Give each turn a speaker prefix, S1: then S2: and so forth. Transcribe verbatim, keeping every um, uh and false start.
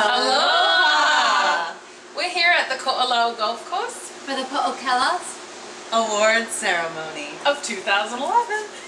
S1: Aloha! We're here at the Ko'olau Golf Course
S2: for the Po'okelas
S3: Award Ceremony
S1: of two thousand eleven.